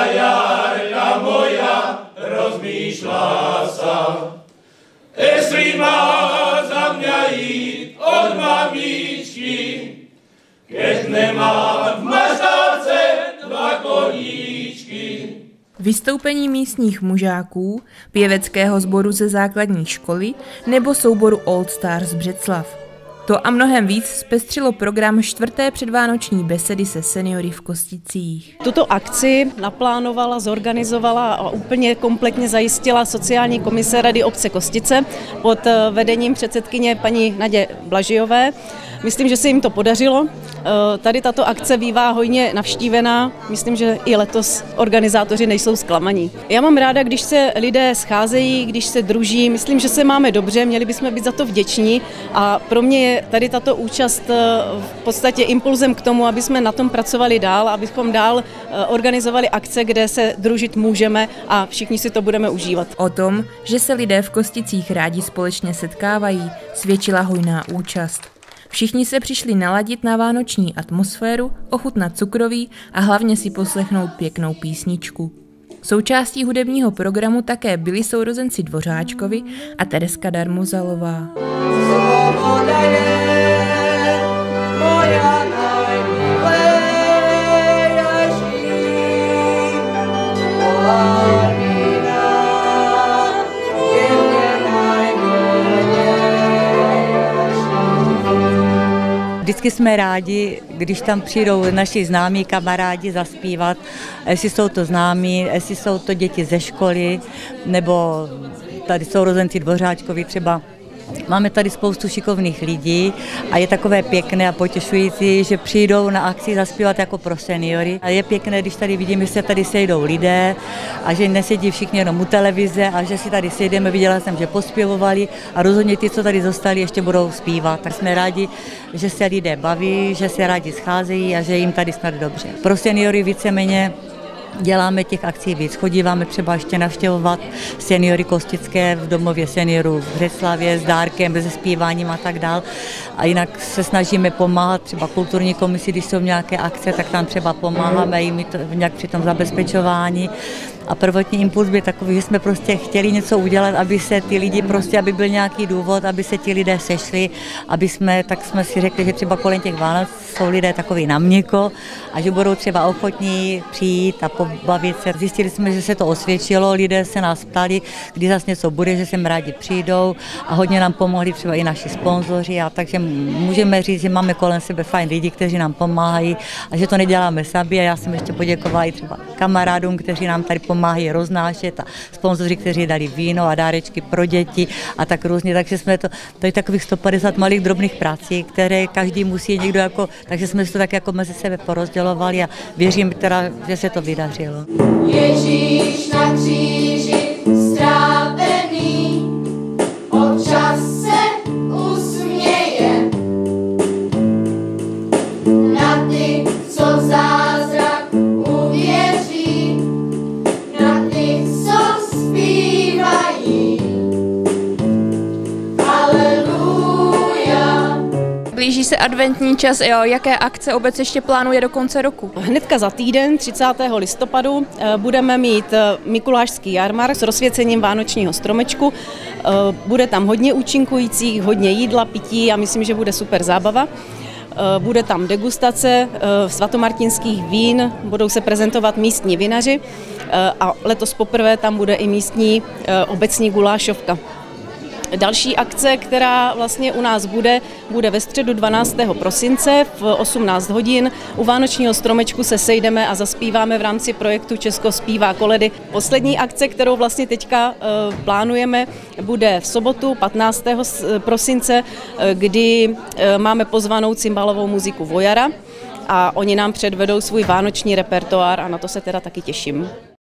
jarka moja rozmýšľa sa. Jestli má za mňa jít od mamičky, keď nemá v maštalce dva koníčky. Vystoupení místních mužáků, pěveckého sboru ze základní školy nebo souboru Old Stars Břeclav. To a mnohem víc zpestřilo program 4. předvánoční besedy se seniory v Kosticích. Tuto akci naplánovala, zorganizovala a úplně kompletně zajistila sociální komise Rady obce Kostice pod vedením předsedkyně paní Nadě Blažijové. Myslím, že se jim to podařilo. Tady tato akce bývá hojně navštívená. Myslím, že i letos organizátoři nejsou zklamaní. Já mám ráda, když se lidé scházejí, když se druží. Myslím, že se máme dobře, měli bychom být za to vděční. A pro mě je tady tato účast v podstatě impulzem k tomu, aby jsme na tom pracovali dál, abychom dál organizovali akce, kde se družit můžeme a všichni si to budeme užívat. O tom, že se lidé v Kosticích rádi společně setkávají, svědčila hojná účast. Všichni se přišli naladit na vánoční atmosféru, ochutnat cukroví a hlavně si poslechnout pěknou písničku. Součástí hudebního programu také byli sourozenci Dvořáčkovi a Tereska Darmozalová. Vždycky jsme rádi, když tam přijdou naši známí kamarádi zaspívat, jestli jsou to známí, jestli jsou to děti ze školy, nebo tady sourozenci Dvořáčkovi třeba. Máme tady spoustu šikovných lidí a je takové pěkné a potěšující, že přijdou na akci zaspívat jako pro seniory. A je pěkné, když tady vidím, že se tady sejdou lidé a že nesedí všichni jenom u televize a že si tady sejdeme. Viděla jsem, že pospěvovali a rozhodně ty, co tady zostali, ještě budou zpívat. Tak jsme rádi, že se lidé baví, že se rádi scházejí a že jim tady snad dobře. Pro seniory víceméně děláme těch akcí víc. Chodíváme třeba ještě navštěvovat seniory kostické v domově seniorů v Břeclavě s dárkem, se zpíváním a tak dál. A jinak se snažíme pomáhat třeba kulturní komisi, když jsou nějaké akce, tak tam třeba pomáháme jim nějak při tom zabezpečování. A prvotní impuls byl takový, že jsme prostě chtěli něco udělat, aby se ty lidi prostě, aby byl nějaký důvod, aby se ti lidé sešli, tak jsme si řekli, že třeba kolem těch Vánoc jsou lidé takový na měko a že budou třeba ochotní přijít a pobavit se. Zjistili jsme, že se to osvědčilo, lidé se nás ptali, kdy zase něco bude, že sem rádi přijdou a hodně nám pomohli třeba i naši sponzoři a takže můžeme říct, že máme kolem sebe fajn lidi, kteří nám pomáhají a že to neděláme sami a já jsem ještě poděkovala i třeba kamarádům, kteří nám tady pomáhají roznášet a sponzoři, kteří dali víno a dárečky pro děti a tak různě, takže jsme to je takových 150 malých drobných prací, které každý musí někdo takže jsme si to tak jako mezi sebe porozdělovali a věřím teda, že se to vydařilo. Ježíš na kříži strápený, občas se usměje na ty, co v zázrak uvěří, na ty, co zpívají. Aleluja. Blíží se adventní čas, jaké akce obec ještě plánuje do konce roku? Hnedka za týden, 30. listopadu, budeme mít mikulášský jarmark s rozsvěcením vánočního stromečku. Bude tam hodně účinkujících, hodně jídla, pití a myslím, že bude super zábava. Bude tam degustace svatomartinských vín, budou se prezentovat místní vinaři a letos poprvé tam bude i místní obecní gulášovka. Další akce, která vlastně u nás bude ve středu 12. prosince v 18 hodin. U vánočního stromečku se sejdeme a zaspíváme v rámci projektu Česko zpívá koledy. Poslední akce, kterou vlastně teďka plánujeme, bude v sobotu 15. prosince, kdy máme pozvanou cymbalovou muziku Vojara a oni nám předvedou svůj vánoční repertoár a na to se teda taky těším.